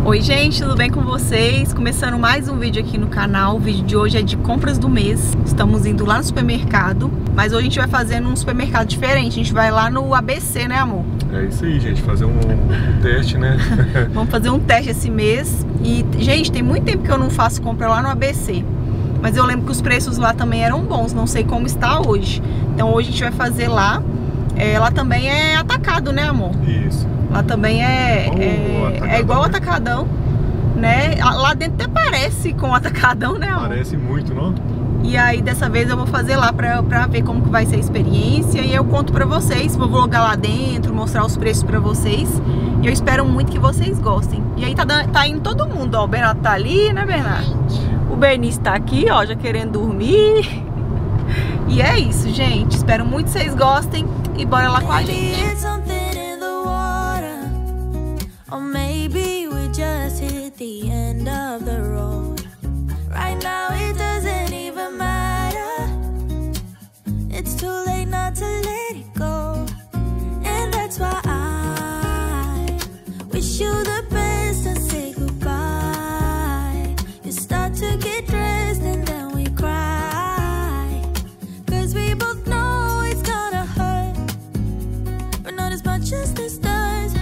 Oi gente, tudo bem com vocês? Começando mais um vídeo aqui no canal. O vídeo de hoje é de compras do mês. Estamos indo lá no supermercado, mas hoje a gente vai fazer num supermercado diferente. A gente vai lá no ABC, né amor? É isso aí, gente, fazer um teste, né? Vamos fazer um teste esse mês. E gente, tem muito tempo que eu não faço compra lá no ABC, mas eu lembro que os preços lá também eram bons. Não sei como está hoje. Então hoje a gente vai fazer lá. Lá também é atacado, né amor? Isso. Lá também é igual o atacadão, né? Lá dentro até parece com o atacadão, né amor? Parece muito, não? E aí dessa vez eu vou fazer lá pra ver como que vai ser a experiência. E eu conto pra vocês, vou vlogar lá dentro, mostrar os preços pra vocês. E eu espero muito que vocês gostem. E aí tá indo todo mundo, ó. O Bernardo tá ali, né Bernardo? O Bernice tá aqui, ó, já querendo dormir. E é isso, gente. Espero muito que vocês gostem. E bora lá com a gente. Or maybe we just hit the end of the road. Right now it doesn't even matter. It's too late not to let it go. And that's why I wish you the best and say goodbye. You start to get dressed and then we cry. Cause we both know it's gonna hurt, but not as much as this does.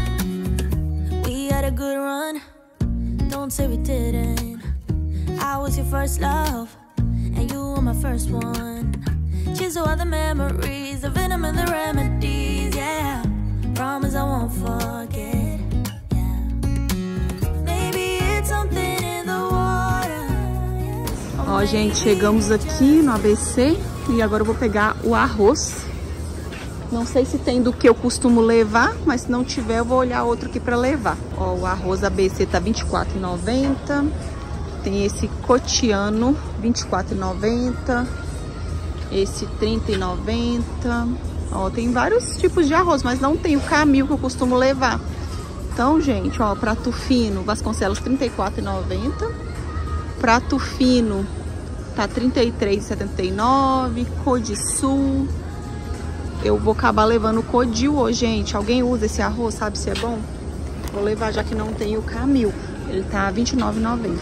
A good run, don't say we didn't. I was your first love, and you were my first one. Cheers to all the memories, the venom and the remedies, yeah. Promise I won't forget, yeah. Maybe it's something in the water, yeah. Ó, gente, chegamos aqui no ABC e agora eu vou pegar o arroz. Não sei se tem do que eu costumo levar, mas se não tiver eu vou olhar outro aqui pra levar. Ó, o arroz ABC tá R$24,90. Tem esse cotiano, R$24,90. Esse R$30,90. Ó, tem vários tipos de arroz, mas não tem o Camil que eu costumo levar. Então, gente, ó, prato fino, Vasconcelos R$34,90. Prato fino tá R$33,79. Codisul. Eu vou acabar levando o Codil hoje, gente. Alguém usa esse arroz, sabe se é bom? Vou levar, já que não tem o Camil. Ele tá R$29,90.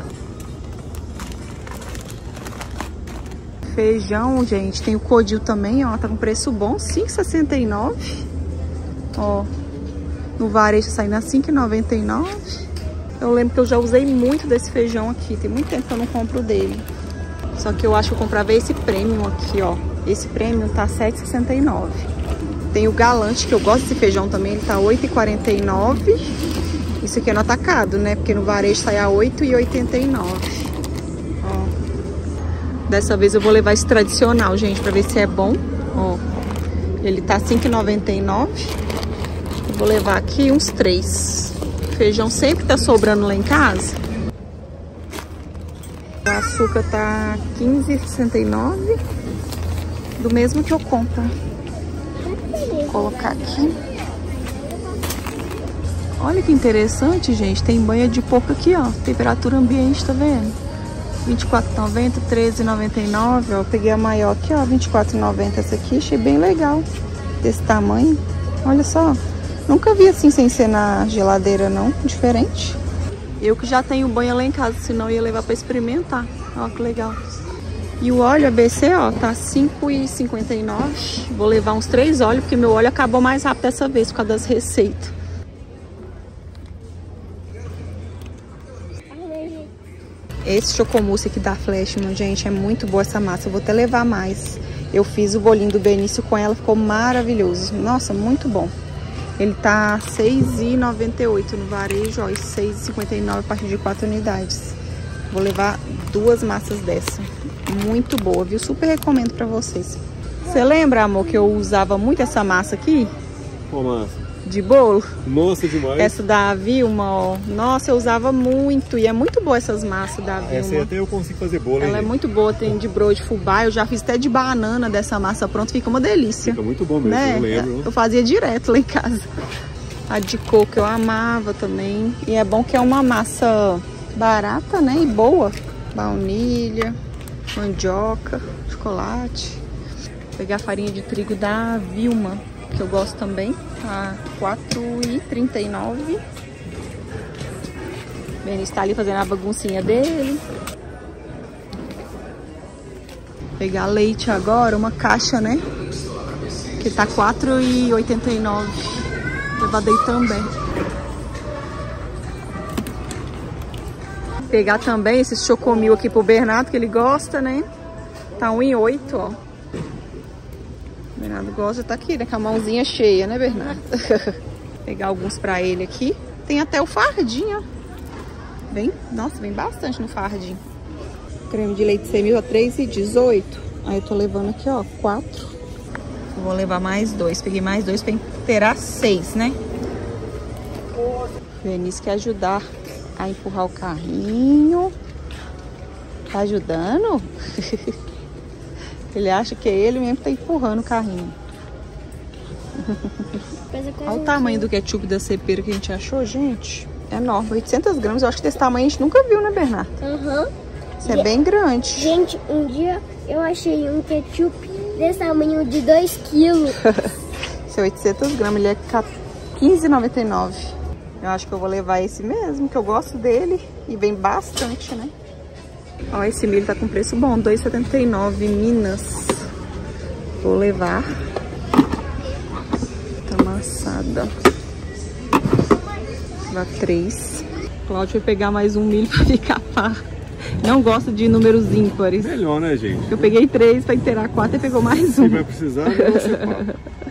Feijão, gente. Tem o Codil também, ó. Tá com preço bom, R$5,69. Ó. No varejo saindo a R$5,99. Eu lembro que eu já usei muito desse feijão aqui. Tem muito tempo que eu não compro dele. Só que eu acho que eu comprava esse premium aqui, ó. Esse premium tá R$7,69. Tem o Galante, que eu gosto desse feijão também, ele tá R$8,49. Isso aqui é no atacado, né? Porque no varejo sai a R$8,89. Ó. Dessa vez eu vou levar esse tradicional, gente, pra ver se é bom. Ó. Ele tá R$5,99. Vou levar aqui uns 3. O feijão sempre tá sobrando lá em casa. O açúcar tá R$15,69. Do mesmo que eu compro. Vou colocar aqui. Olha que interessante, gente. Tem banha de porco aqui, ó. Temperatura ambiente, tá vendo? R$24,90, R$13,99. Ó, peguei a maior aqui, ó. R$24,90 essa aqui. Achei bem legal. Desse tamanho. Olha só. Nunca vi assim sem ser na geladeira, não. Diferente. Eu que já tenho banha lá em casa, senão ia levar pra experimentar. Ó, que legal. E o óleo ABC, ó, tá R$5,59. Vou levar uns 3 óleos, porque meu óleo acabou mais rápido dessa vez, por causa das receitas. Esse chocomousse aqui da Flashman, gente, é muito boa essa massa. Eu vou até levar mais. Eu fiz o bolinho do Benício com ela, ficou maravilhoso. Nossa, muito bom. Ele tá R$6,98 no varejo, ó, e R$6,59 a partir de 4 unidades. Vou levar 2 massas dessa. Muito boa, viu? Super recomendo pra vocês. Você lembra, amor, que eu usava muito essa massa aqui? Qual massa? De bolo? Nossa, demais. Essa da Vilma, ó. Nossa, eu usava muito. E é muito boa essas massas da Vilma. Essa aí até eu consigo fazer bolo, hein? Ela é muito boa, tem de broa de fubá. Eu já fiz até de banana dessa massa pronta. Fica uma delícia. Fica muito bom mesmo, né? Eu lembro. Eu fazia direto lá em casa. A de coco eu amava também. E é bom que é uma massa barata, né? E boa. Baunilha, mandioca, chocolate. Vou pegar a farinha de trigo da Vilma, que eu gosto também. Tá R$4,39. Benício tá ali fazendo a baguncinha dele. Vou pegar leite agora, uma caixa, né? Que tá R$4,89. Levar daí também. Vou pegar também esse chocomil aqui pro Bernardo, que ele gosta, né? Tá R$1,08, ó. O Bernardo gosta, tá aqui, né? Com a mãozinha cheia, né, Bernardo? Pegar alguns pra ele aqui. Tem até o fardinho, ó. Vem, nossa, vem bastante no fardinho. Creme de leite semil a R$3,18. Aí eu tô levando aqui, ó, 4. Eu vou levar mais 2. Peguei mais 2 pra inteirar 6, né? O Benício quer ajudar a empurrar o carrinho. Tá ajudando? Ele acha que é ele mesmo que tá empurrando o carrinho. Olha o tamanho do ketchup da Cepera que a gente achou, gente. É enorme, 800 gramas. Eu acho que desse tamanho a gente nunca viu, né, Bernardo? Aham. Isso é bem grande. Gente, um dia eu achei um ketchup desse tamanho de 2 quilos. Esse é 800 gramas, ele é R$15,99. Eu acho que eu vou levar esse mesmo, que eu gosto dele. E vem bastante, né? Ó, esse milho tá com preço bom, R$2,79, Minas. Vou levar. Tá amassada. Vou levar 3. Cláudio vai pegar mais um milho pra ficar par. Não gosto de números ímpares. Melhor, né, gente? Eu peguei 3 pra inteirar 4 e pegou mais um. Se vai precisar, você paga.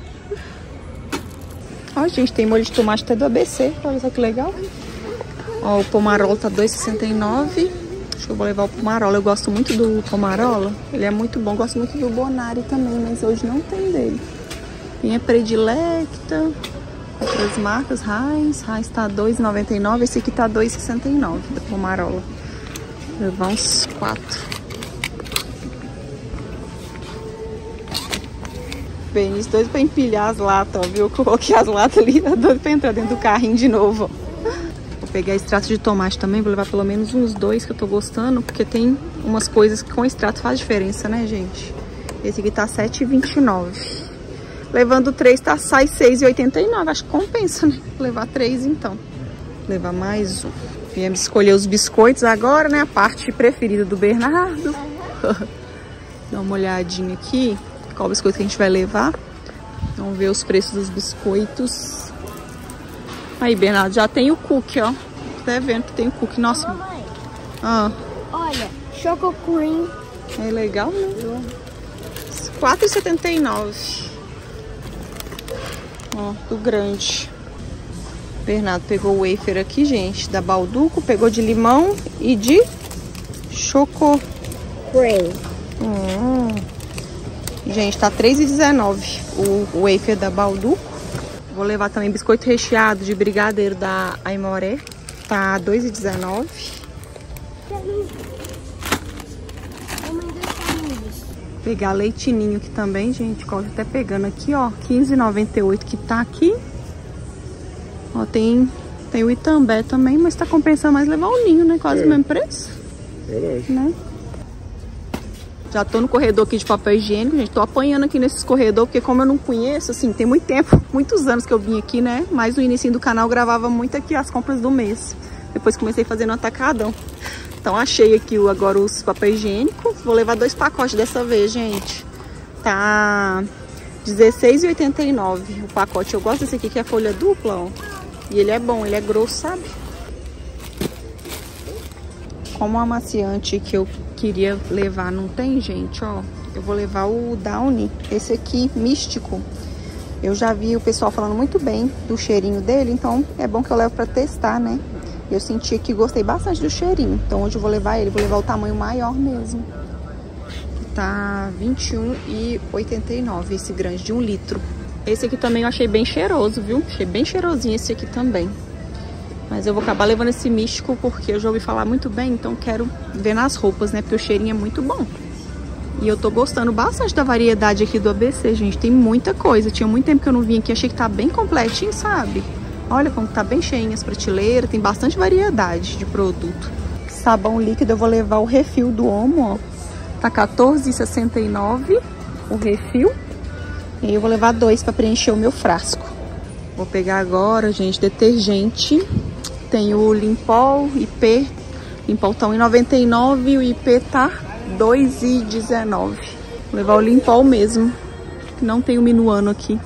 Ó, gente, tem molho de tomate até do ABC. Olha só que legal. Ó, o pomarola tá R$2,69. Acho que eu vou levar o pomarola. Eu gosto muito do pomarola. Ele é muito bom. Gosto muito do Bonari também, mas hoje não tem dele. Minha predilecta. Outras marcas, Heinz tá R$2,99. Esse aqui tá R$2,69 do pomarola. Vou levar uns 4. Benício doido pra empilhar as latas, ó, viu? Eu coloquei as latas ali, tá doido pra entrar dentro do carrinho de novo, ó. Vou pegar extrato de tomate também, vou levar pelo menos uns 2 que eu tô gostando, porque tem umas coisas que com extrato faz diferença, né, gente? Esse aqui tá R$7,29. Levando 3 sai R$6,89. Acho que compensa, né? Vou levar 3 então. Vou levar mais um. Viemos escolher os biscoitos agora, né? A parte preferida do Bernardo. Dá uma olhadinha aqui. Qual biscoito que a gente vai levar. Vamos ver os preços dos biscoitos. Aí, Bernardo, já tem o cookie, ó. Tá vendo que tem o cookie. Nossa. Mamãe, Ah, olha, Choco Cream. é legal, né? R$4,79. Ó, do grande. Bernardo pegou o wafer aqui, gente, da Balduco. Pegou de limão e de choco Cream. Gente, tá R$3,19 o wafer da Balduco. Vou levar também biscoito recheado de brigadeiro da Aimoré. Tá R$2,19. Pegar leitinho aqui também, gente. Tô até pegando aqui, ó. R$15,98 que tá aqui. Ó, tem o Itambé também, mas tá compensando mais levar o ninho, né? Quase o mesmo preço. Verdade. Né? Já tô no corredor aqui de papel higiênico, gente. Tô apanhando aqui nesses corredores, porque como eu não conheço, assim, tem muito tempo, muitos anos que eu vim aqui, né? Mas no início do canal eu gravava muito aqui as compras do mês. Depois comecei a fazer no atacadão. Então achei aqui agora os papel higiênico. Vou levar 2 pacotes dessa vez, gente. Tá R$16,89 o pacote. Eu gosto desse aqui que é folha dupla, ó. E ele é bom, ele é grosso, sabe? Como o amaciante que eu queria levar não tem, gente, ó. Eu vou levar o Downy, esse aqui, místico. Eu já vi o pessoal falando muito bem do cheirinho dele, então é bom que eu levo pra testar, né? Eu senti que gostei bastante do cheirinho, então hoje eu vou levar ele, vou levar o tamanho maior mesmo. Tá R$21,89 esse grande, de 1 litro. Esse aqui também eu achei bem cheiroso, viu? Achei bem cheirosinho esse aqui também. Mas eu vou acabar levando esse místico porque eu já ouvi falar muito bem, então quero ver nas roupas, né? Porque o cheirinho é muito bom. E eu tô gostando bastante da variedade aqui do ABC, gente. Tem muita coisa. Tinha muito tempo que eu não vim aqui, achei que tá bem completinho, sabe? Olha como tá bem cheinho as prateleiras, tem bastante variedade de produto. Sabão líquido, eu vou levar o refil do Omo, ó. Tá R$14,69 o refil. E aí eu vou levar 2 pra preencher o meu frasco. Vou pegar agora, gente, detergente tem o Limpol, IP. Limpol tá R$1,99 e o IP tá R$2,19. Vou levar o Limpol mesmo. Não tem o Minuano aqui.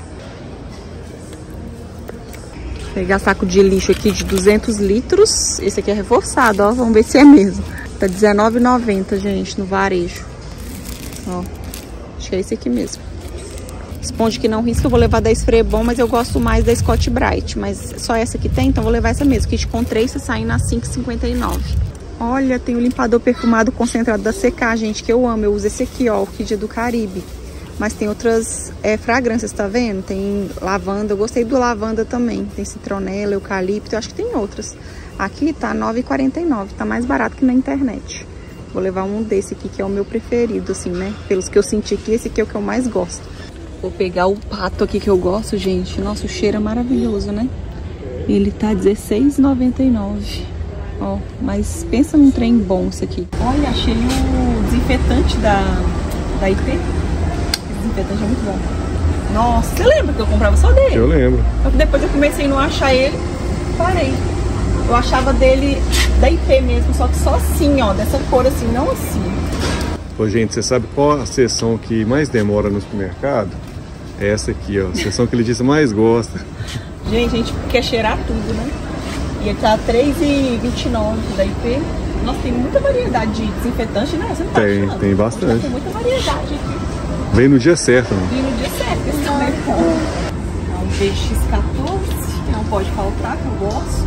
Vou pegar saco de lixo aqui de 200 litros. Esse aqui é reforçado, ó. Vamos ver se é mesmo. Tá R$19,90, gente, no varejo. Ó, acho que é esse aqui mesmo. Esponja que não risca, eu vou levar da Esfrebon, mas eu gosto mais da Scott Brite. Mas só essa que tem, então vou levar essa mesmo. Kit com 3, sai na R$5,59. Olha, tem o limpador perfumado concentrado da CK, gente, que eu amo. Eu uso esse aqui, ó, Orquídea do Caribe. Mas tem outras fragrâncias, tá vendo? Tem lavanda, eu gostei do lavanda também. Tem citronela, eucalipto, eu acho que tem outras. Aqui tá R$9,49, tá mais barato que na internet. Vou levar um desse aqui, que é o meu preferido, assim, né? Pelos que eu senti aqui, esse aqui é o que eu mais gosto. Vou pegar o pato aqui que eu gosto, gente. Nossa, o cheiro é maravilhoso, né? Ele tá R$16,99. Ó, mas pensa num trem bom isso aqui. Olha, achei o desinfetante da IP. Esse desinfetante é muito bom. Nossa, você lembra que eu comprava só dele? Eu lembro. Depois eu comecei a não achar ele, parei. Eu achava dele da IP mesmo, só que só assim, ó, dessa cor assim, não assim. Ô, gente, você sabe qual a seção que mais demora no supermercado? É essa aqui, ó, a seção que ele disse mais gosta. Gente, a gente quer cheirar tudo, né? E ele tá R$3,29 da IP. Nossa, tem muita variedade de desinfetante, né? Você não tá achando? Tem bastante. Tem muita variedade aqui. Veio no dia certo, né? Veio no dia certo, esse também é bom. Um VX14, que não pode faltar, que eu gosto.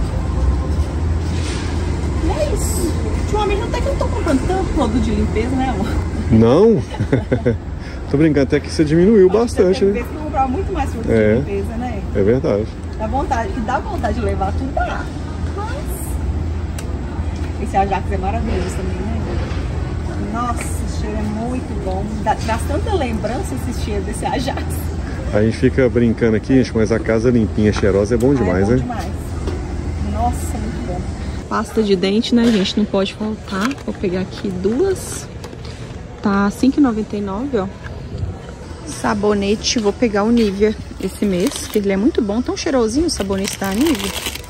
E é isso. Ultimamente até que eu não tô comprando tanto produto de limpeza, né, amor? Não? Tô brincando, até que você diminuiu bastante, né? Eu comprava muito mais produto de limpeza, né? É verdade. Dá vontade de levar tudo, dá. Mas esse Ajax é maravilhoso também, né? Nossa, esse cheiro é muito bom. Traz tanta lembrança esse cheiro desse Ajax. A gente fica brincando aqui, gente, mas a casa limpinha, cheirosa é bom demais, né? Demais. Nossa, muito bom. Pasta de dente, né, gente? Não pode faltar. Vou pegar aqui duas. Tá R$5,99, ó. Sabonete, vou pegar o Nivea esse mês, que ele é muito bom. Tão cheirosinho o sabonete da Nivea.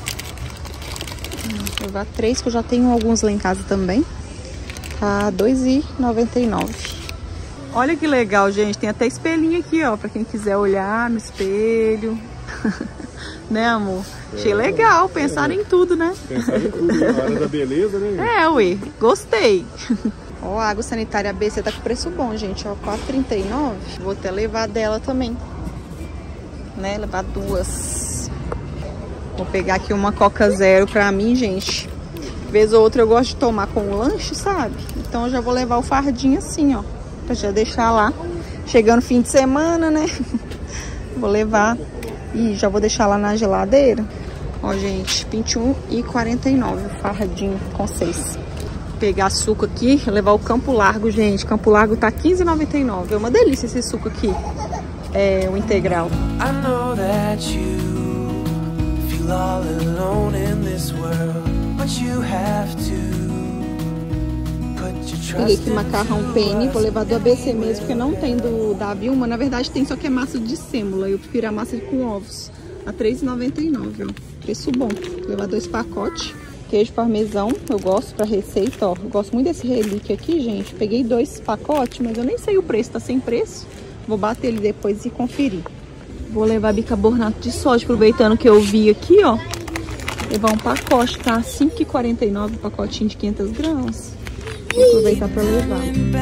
Vou levar 3, que eu já tenho alguns lá em casa também. Tá R$2,99. Olha que legal, gente. Tem até espelhinho aqui, ó, pra quem quiser olhar no espelho. Né, amor? Achei legal. Pensaram em tudo, né? Pensaram em tudo, na área da beleza, né? É, ué. Gostei. Ó, a água sanitária ABC tá com preço bom, gente. Ó, R$4,39. Vou até levar dela também. Né? Levar duas. Vou pegar aqui uma Coca Zero pra mim, gente. Vez ou outra eu gosto de tomar com o lanche, sabe? Então eu já vou levar o fardinho assim, ó. Pra já deixar lá. Chegando fim de semana, né? Vou levar. E já vou deixar lá na geladeira. Ó, gente, R$21,49 o fardinho com 6. Pegar suco aqui, levar o Campo Largo, gente. Campo Largo tá R$15,99. É uma delícia esse suco aqui. É o integral. I know that you feel all alone in this world, but you have to put your trust. Peguei aqui macarrão penne, vou levar do ABC mesmo, porque não tem da Vilma. Na verdade tem, só que é massa de sêmola. Eu prefiro a massa com ovos. A R$3,99, ó. Preço bom. Vou levar 2 pacotes. Queijo parmesão, eu gosto pra receita, ó. Eu gosto muito desse relíquio aqui, gente. Peguei 2 pacotes, mas eu nem sei o preço, tá sem preço. Vou bater ele depois e conferir. Vou levar bicarbonato de sódio, aproveitando que eu vi aqui, ó. Levar um pacote, tá? R$5,49 o pacotinho de 500 gramas. Vou aproveitar pra levar.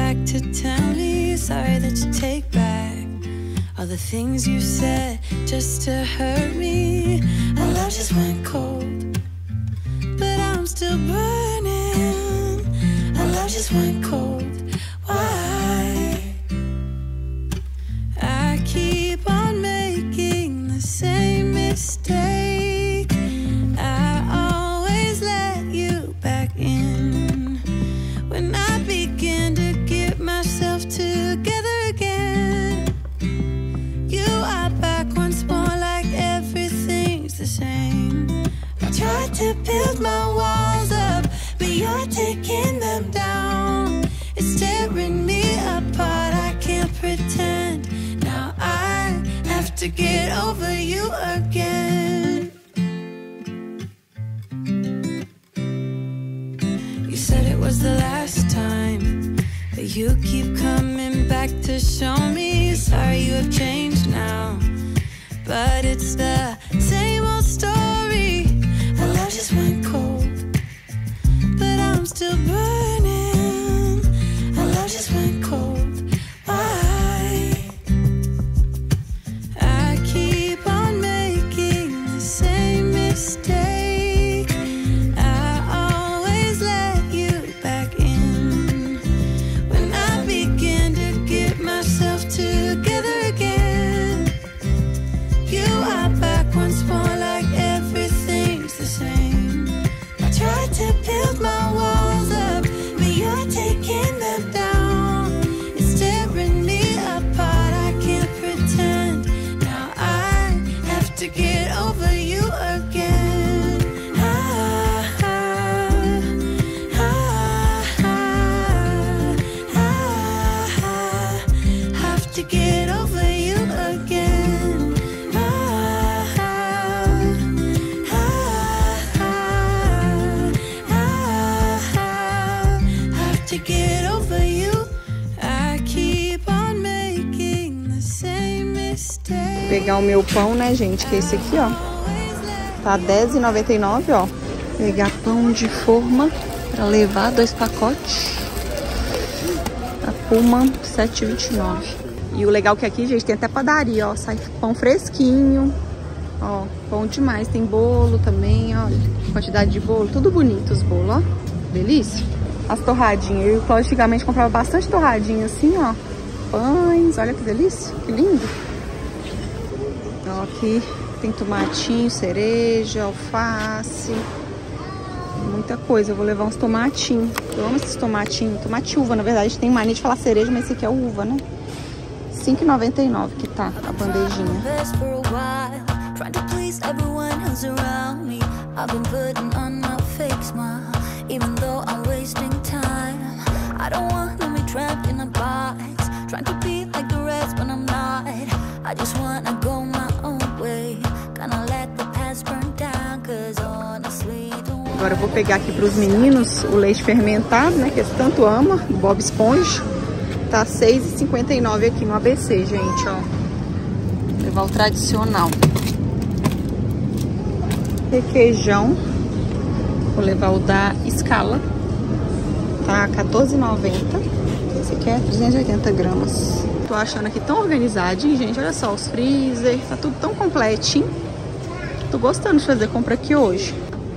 All the things you said just to hurt me. Our love just went cold, but I'm still burning. Our love just went cold. Why? I keep on making the same mistake. I always let you back in when I begin to get myself together again. You are back once more, like everything's the same. I tried to build my walls up, but you're taking them down. It's tearing me apart, I can't pretend. Now I have to get over you again. You said it was the last time, but you keep coming back to show me. Sorry you have changed now, but it's the same old story. Our love just went cold, but I'm still burning. Our love just went cold. Why? I keep on making the same mistake. I always let you back in when I begin to get myself together again. You are back once more, like everything's the same. I tried to build my walls up, but you're taking them down. It's tearing me apart, I can't pretend. Now I have to get over you again. Have to get over you again. Have to get over you. I keep on making the same mistake. Pegar o meu pão, né, gente? Que é esse aqui, ó. Tá R$10,99, ó. Pegar pão de forma pra levar 2 pacotes. A Puma, R$7,29. E o legal que aqui, gente, tem até padaria, ó. Sai pão fresquinho. Ó, pão demais. Tem bolo também, olha. Quantidade de bolo. Tudo bonito os bolos, ó. Delícia. As torradinhas. Eu, antigamente, comprava bastante torradinha assim, ó. Pães. Olha que delícia. Que lindo. Ó, aqui tem tomatinho, cereja, alface. Muita coisa. Eu vou levar uns tomatinhos. Eu amo esses tomatinhos. Tomate uva, na verdade. Tem mania de falar cereja, mas esse aqui é uva, né? R$5,99 que tá a bandejinha. Trying to please everyone who's around me. I've been putting on my fake smile, even though I'm wasting time. I don't want to be trapped in a box, trying to be like the rest when I'm not. I just wanna go my own way, gonna let the past burn down, cause honestly don't. Agora eu vou pegar aqui pros meninos o leite fermentado, né, que eles tanto amam, do Bob Esponja. Tá R$6,59 aqui no ABC, gente, ó. Vou levar o tradicional. Requeijão. Vou levar o da Escala. Tá R$14,90. Esse aqui é 380 gramas. Tô achando aqui tão organizadinho, gente. Olha só, os freezer. Tá tudo tão completinho. Tô gostando de fazer compra aqui hoje.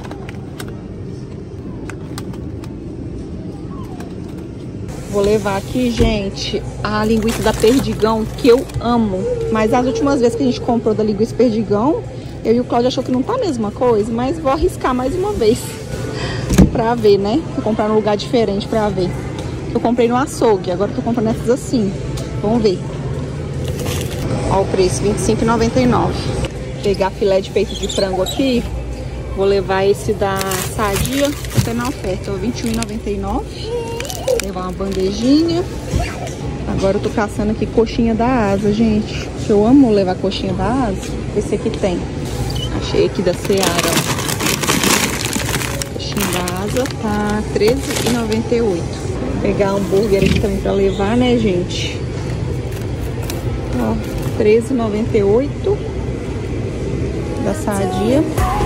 Vou levar aqui, gente, a linguiça da Perdigão, que eu amo. Mas as últimas vezes que a gente comprou da linguiça Perdigão, eu e o Cláudio achou que não tá a mesma coisa, mas vou arriscar mais uma vez pra ver, né? Vou comprar num lugar diferente pra ver. Eu comprei no açougue, agora tô comprando essas assim. Vamos ver. Ó o preço, R$25,99. Vou pegar filé de peito de frango aqui. Vou levar esse da Sadia, até na oferta, R$21,99. Levar uma bandejinha. Agora eu tô caçando aqui coxinha da Asa, gente. Eu amo levar coxinha da Asa. Esse aqui tem. Achei aqui da Seara. Coxinha da Asa tá R$13,98. Vou pegar hambúrguer aqui também pra levar, né, gente? Ó, R$13,98 da Sadia.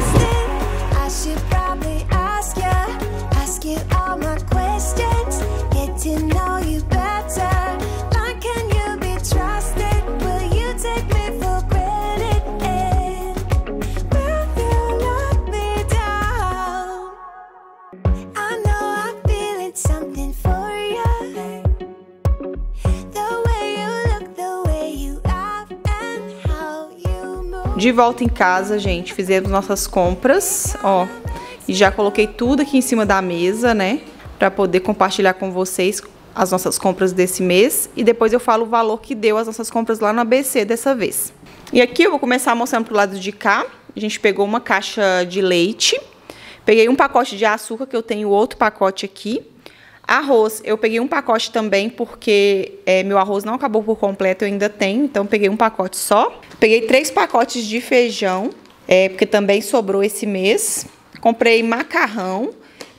De volta em casa, gente, fizemos nossas compras, ó, e já coloquei tudo aqui em cima da mesa, né, pra poder compartilhar com vocês as nossas compras desse mês, e depois eu falo o valor que deu as nossas compras lá no ABC dessa vez. E aqui eu vou começar mostrando pro lado de cá. A gente pegou uma caixa de leite, peguei um pacote de açúcar, que eu tenho outro pacote aqui. Arroz, eu peguei um pacote também, porque meu arroz não acabou por completo, eu ainda tenho, então peguei um pacote só. Peguei 3 pacotes de feijão, porque também sobrou esse mês. Comprei macarrão,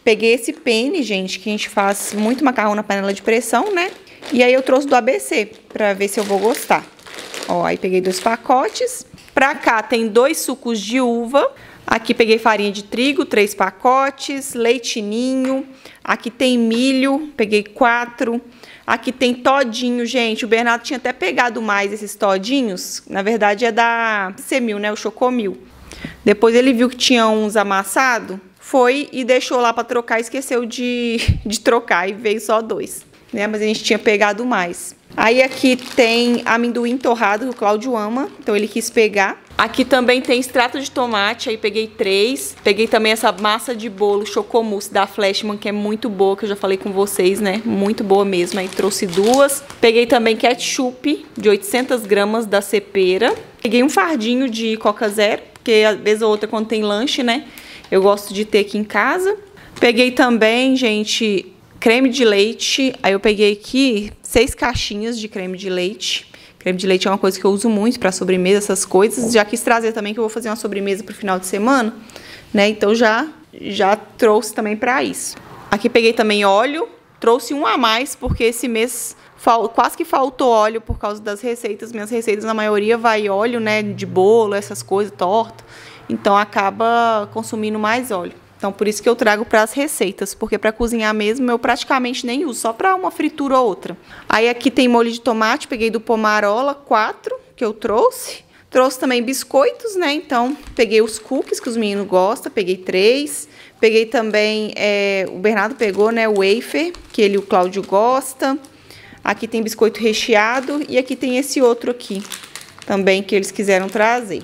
Peguei esse penne, gente, que a gente faz muito macarrão na panela de pressão, né? E aí eu trouxe do ABC, pra ver se eu vou gostar. Ó, aí peguei 2 pacotes. Pra cá tem 2 sucos de uva. Aqui peguei farinha de trigo, 3 pacotes. Leite ninho. Aqui tem milho, peguei 4. Aqui tem todinho, gente. O Bernardo tinha até pegado mais esses todinhos. Na verdade é da Semil, né? O Chocomil. Depois ele viu que tinha uns amassados. Foi e deixou lá pra trocar, esqueceu de trocar e veio só 2, né? Mas a gente tinha pegado mais. Aí aqui tem amendoim torrado, que o Cláudio ama, então ele quis pegar. Aqui também tem extrato de tomate, aí peguei 3. Peguei também essa massa de bolo Chocomousse da Flashman, que é muito boa, que eu já falei com vocês, né? Muito boa mesmo, aí trouxe 2. Peguei também ketchup de 800 gramas da Cepera. Peguei um fardinho de Coca Zero, porque às vezes ou outra quando tem lanche, né? Eu gosto de ter aqui em casa. Peguei também, gente, creme de leite. Aí eu peguei aqui 6 caixinhas de creme de leite. Creme de leite é uma coisa que eu uso muito para sobremesa, essas coisas. Já quis trazer também que eu vou fazer uma sobremesa pro final de semana, né? Então já trouxe também para isso. Aqui peguei também óleo. Trouxe um a mais porque esse mês quase que faltou óleo por causa das receitas. Minhas receitas, na maioria, vai óleo, né? De bolo, essas coisas, torta. Então, acaba consumindo mais óleo. Então, por isso que eu trago para as receitas. Porque para cozinhar mesmo, eu praticamente nem uso. Só para uma fritura ou outra. Aí, aqui tem molho de tomate. Peguei do Pomarola, 4 que eu trouxe. Trouxe também biscoitos, né? Então, peguei os cookies que os meninos gostam. Peguei 3. Peguei também, o Bernardo pegou, né? O wafer, que o Cláudio gosta. Aqui tem biscoito recheado. E aqui tem esse outro aqui. Também que eles quiseram trazer.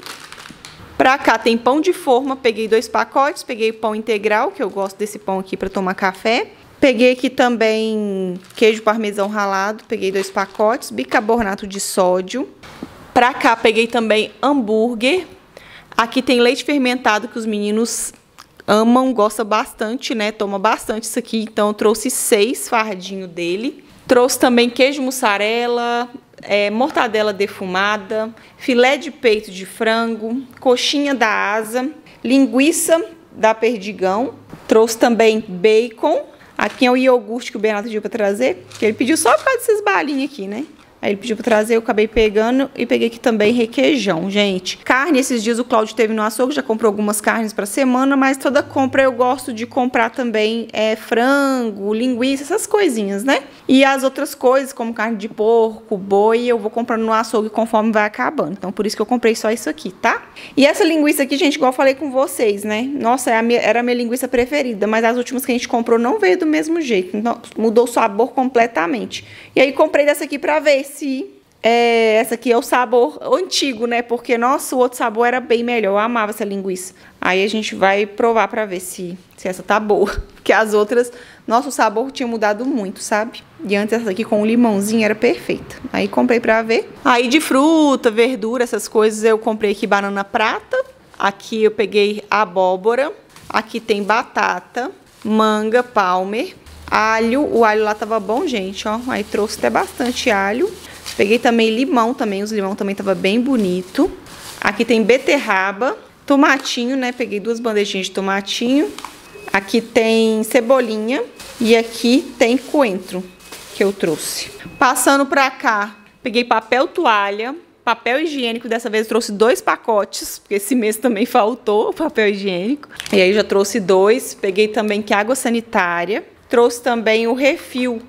Pra cá tem pão de forma, peguei 2 pacotes, peguei pão integral, que eu gosto desse pão aqui pra tomar café. Peguei aqui também queijo parmesão ralado, peguei 2 pacotes, bicarbonato de sódio. Pra cá peguei também hambúrguer. Aqui tem leite fermentado que os meninos amam, gostam bastante, né? Toma bastante isso aqui, então eu trouxe 6 fardinhos dele. Trouxe também queijo mussarela, mortadela defumada, filé de peito de frango, coxinha da asa, linguiça da Perdigão. Trouxe também bacon. Aqui é o iogurte que o Bernardo pediu para trazer, que ele pediu só por causa dessas balinhas aqui, né? Aí ele pediu para trazer, eu acabei pegando e peguei aqui também requeijão, gente. Carne, esses dias o Cláudio teve no açougue, já comprou algumas carnes para semana, mas toda compra eu gosto de comprar também frango, linguiça, essas coisinhas, né? E as outras coisas, como carne de porco, boi, eu vou comprando no açougue conforme vai acabando. Então, por isso que eu comprei só isso aqui, tá? E essa linguiça aqui, gente, igual eu falei com vocês, né? Nossa, era a minha linguiça preferida, mas as últimas que a gente comprou não veio do mesmo jeito. Então, mudou o sabor completamente. E aí, comprei dessa aqui pra ver se essa aqui é o sabor antigo, né? Porque, nossa, o outro sabor era bem melhor. Eu amava essa linguiça. Aí a gente vai provar pra ver se essa tá boa. Porque as outras, nossa, o sabor tinha mudado muito, sabe? E antes essa aqui com um limãozinho era perfeita. Aí comprei pra ver. Aí de fruta, verdura, essas coisas, eu comprei aqui banana prata. Aqui eu peguei abóbora. Aqui tem batata, manga, palmer, alho. O alho lá tava bom, gente, ó. Aí trouxe até bastante alho. Peguei também limão também, os limão também tava bem bonito. Aqui tem beterraba, tomatinho, né? Peguei 2 bandejinhas de tomatinho. Aqui tem cebolinha e aqui tem coentro que eu trouxe. Passando pra cá, peguei papel toalha, papel higiênico. Dessa vez eu trouxe 2 pacotes, porque esse mês também faltou papel higiênico. E aí já trouxe 2. Peguei também água sanitária. Trouxe também o refil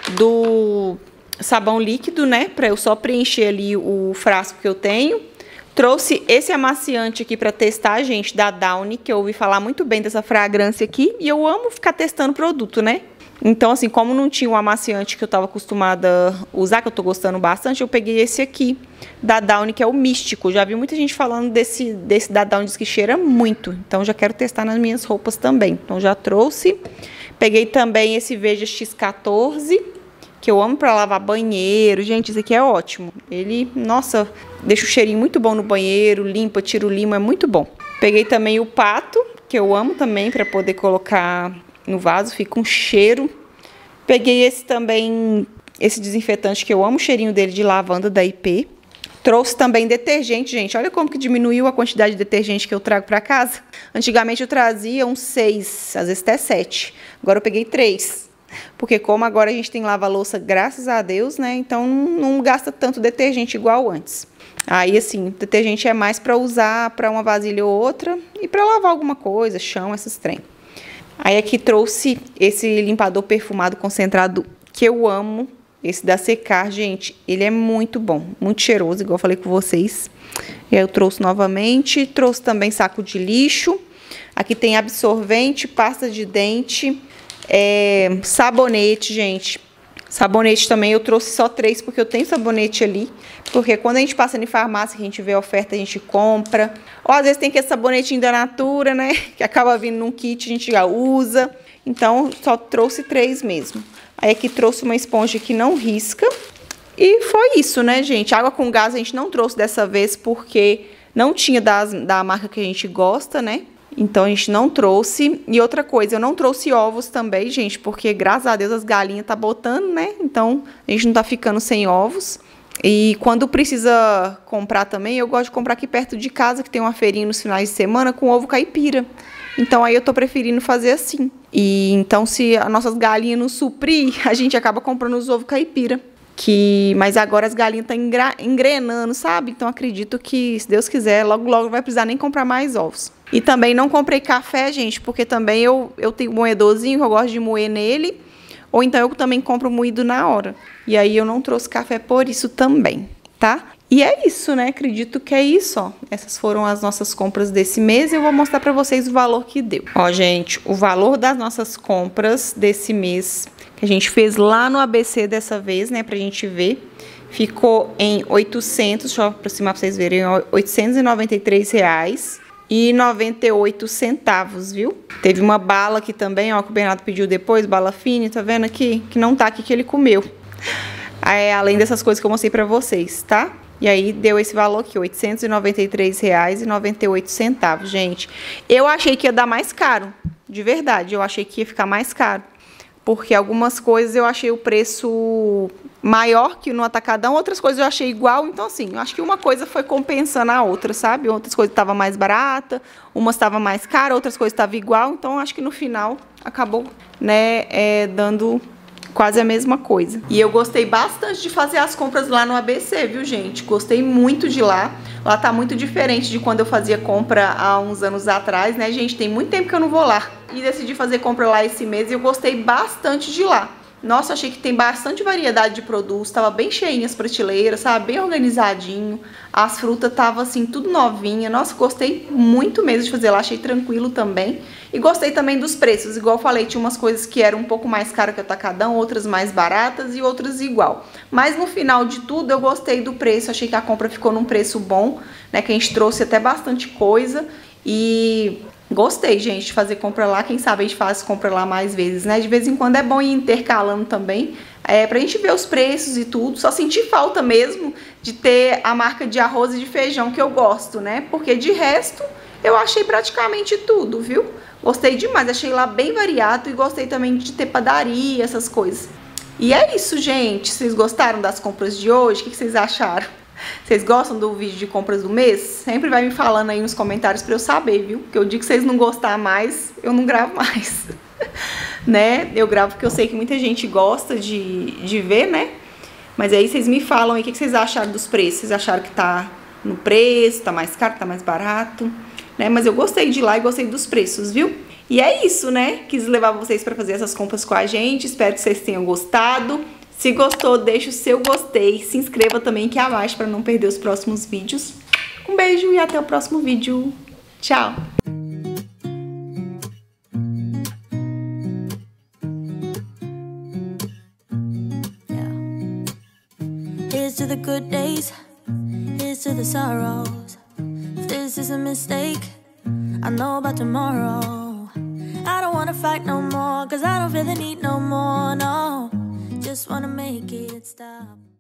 do sabão líquido, né? Pra eu só preencher ali o frasco que eu tenho. Trouxe esse amaciante aqui pra testar, gente, da Downy, que eu ouvi falar muito bem dessa fragrância aqui. E eu amo ficar testando produto, né? Então, assim, como não tinha o amaciante que eu tava acostumada a usar, que eu tô gostando bastante, eu peguei esse aqui, da Downy, que é o Místico. Já vi muita gente falando desse da Downy, diz que cheira muito. Então, já quero testar nas minhas roupas também. Então, já trouxe. Peguei também esse Veja X14, que eu amo pra lavar banheiro. Gente, esse aqui é ótimo. Ele, nossa, deixa o cheirinho muito bom no banheiro, limpa, tira o limo, é muito bom. Peguei também o Pato, que eu amo também pra poder colocar no vaso, fica um cheiro. Peguei esse também, esse desinfetante que eu amo o cheirinho dele de lavanda da IP. Trouxe também detergente, gente. Olha como que diminuiu a quantidade de detergente que eu trago para casa. Antigamente eu trazia uns 6, às vezes até 7. Agora eu peguei 3. Porque como agora a gente tem lava-louça, graças a Deus, né? Então não gasta tanto detergente igual antes. Aí, assim, detergente é mais para usar para uma vasilha ou outra e para lavar alguma coisa, chão, esses trem. Aí aqui trouxe esse limpador perfumado concentrado que eu amo. Esse da Secar, gente, ele é muito bom, muito cheiroso, igual eu falei com vocês. E aí eu trouxe novamente, trouxe também saco de lixo. Aqui tem absorvente, pasta de dente, sabonete, gente. Sabonete também eu trouxe só 3, porque eu tenho sabonete ali. Porque quando a gente passa em farmácia, que a gente vê a oferta, a gente compra. Ou às vezes tem aquele sabonetinho da Natura, né? Que acaba vindo num kit, a gente já usa. Então, só trouxe 3 mesmo. Aí aqui trouxe uma esponja que não risca. E foi isso, né, gente? Água com gás a gente não trouxe dessa vez porque não tinha da marca que a gente gosta, né? Então a gente não trouxe. E outra coisa, eu não trouxe ovos também, gente, porque graças a Deus as galinhas tá botando, né? Então a gente não tá ficando sem ovos. E quando precisa comprar também, eu gosto de comprar aqui perto de casa, que tem uma feirinha nos finais de semana com ovo caipira. Então aí eu tô preferindo fazer assim. E então se as nossas galinhas não suprir, a gente acaba comprando os ovos caipira. Mas agora as galinhas estão engrenando, sabe? Então acredito que, se Deus quiser, logo logo não vai precisar nem comprar mais ovos. E também não comprei café, gente, porque também eu tenho um moedorzinho que eu gosto de moer nele. Ou então eu também compro moído na hora. E aí eu não trouxe café por isso também, tá? E é isso, né? Acredito que é isso, ó. Essas foram as nossas compras desse mês e eu vou mostrar pra vocês o valor que deu. Ó, gente, o valor das nossas compras desse mês, que a gente fez lá no ABC dessa vez, né? Pra gente ver. Ficou em 800, deixa eu aproximar pra vocês verem, R$ 893,98, viu? Teve uma bala aqui também, ó, que o Bernardo pediu depois, bala fine, tá vendo aqui? Que não tá aqui, que ele comeu. Além dessas coisas que eu mostrei pra vocês, tá? E aí deu esse valor aqui, R$ 893,98, gente. Eu achei que ia dar mais caro, de verdade, eu achei que ia ficar mais caro. Porque algumas coisas eu achei o preço maior que no Atacadão, outras coisas eu achei igual. Então, assim, eu acho que uma coisa foi compensando a outra, sabe? Outras coisas estavam mais baratas, umas estavam mais caras, outras coisas estavam igual. Então, acho que no final acabou, né, dando quase a mesma coisa. E eu gostei bastante de fazer as compras lá no ABC, viu, gente? Gostei muito de lá. Lá tá muito diferente de quando eu fazia compra há uns anos atrás, né, gente? Tem muito tempo que eu não vou lá. E decidi fazer compra lá esse mês e eu gostei bastante de lá. Nossa, achei que tem bastante variedade de produtos, tava bem cheinha as prateleiras, sabe? Bem organizadinho. As frutas tava assim, tudo novinha. Nossa, gostei muito mesmo de fazer lá, achei tranquilo também. E gostei também dos preços, igual eu falei, tinha umas coisas que eram um pouco mais caras que o Atacadão, outras mais baratas e outras igual. Mas no final de tudo eu gostei do preço, achei que a compra ficou num preço bom, né? Que a gente trouxe até bastante coisa e gostei, gente, de fazer compra lá. Quem sabe a gente faz compra lá mais vezes, né? De vez em quando é bom ir intercalando também, pra gente ver os preços e tudo. Só senti falta mesmo de ter a marca de arroz e de feijão que eu gosto, né? Porque de resto eu achei praticamente tudo, viu? Gostei demais, achei lá bem variado e gostei também de ter padaria, essas coisas. E é isso, gente. Vocês gostaram das compras de hoje? O que vocês acharam? Vocês gostam do vídeo de compras do mês? Sempre vai me falando aí nos comentários pra eu saber, viu? Porque eu digo que vocês não gostar mais, eu não gravo mais. Né? Eu gravo porque eu sei que muita gente gosta de ver, né? Mas aí vocês me falam aí o que vocês acharam dos preços. Vocês acharam que tá no preço, tá mais caro, tá mais barato, né? Mas eu gostei de lá e gostei dos preços, viu? E é isso, né? Quis levar vocês pra fazer essas compras com a gente. Espero que vocês tenham gostado. Se gostou, deixa o seu gostei. Se inscreva também aqui abaixo para não perder os próximos vídeos. Um beijo e até o próximo vídeo. Tchau! Here's to the good days, here's to the sorrows. If this is a mistake, I know about tomorrow. I don't wanna fight no more, cause I don't feel the need no more, no. Just wanna make it stop.